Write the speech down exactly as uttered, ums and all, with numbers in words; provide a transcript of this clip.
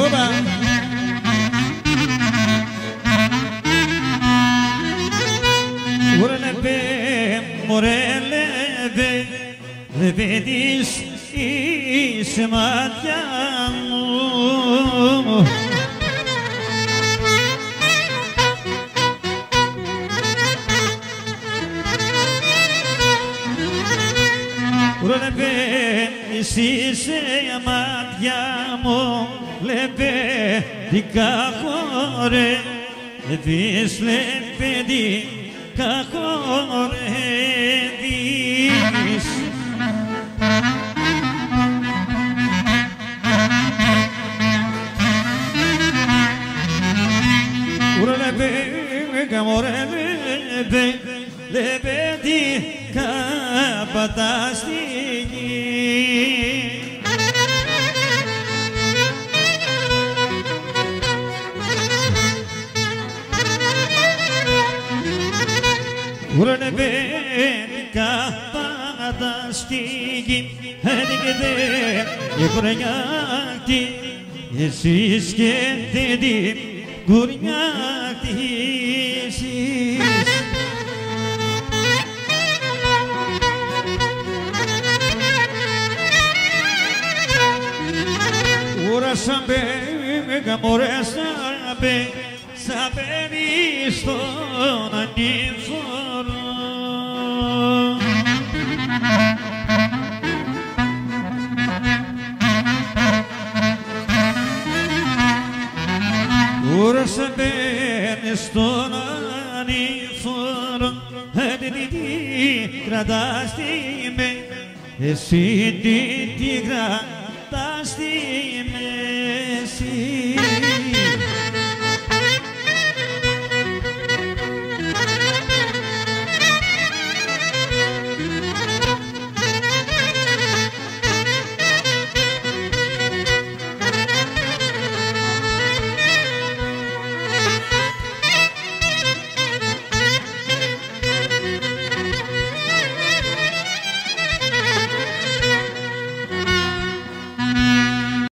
Oba. Urlebe, morelebe, lebe dis ismatyamu. Urlebe dis ismatyamu, lebe dikakore, vis lebe di κακορεύεις. Ουρλεπέ, καμορεύε, λεπέ τι καπατά στη γη. Ουρλεπέ, καπατά στη γη, έδικεται η κορνιάκτη, εσείς και την κορνιάκτη εσείς. Ουρασαμπέ, καμορέσαμπε, σαπένει στον ανήφορο. Ουρασαμπέ, στον ανήφορο, τι κρατάς τη με, εσύ τι κρατάς τη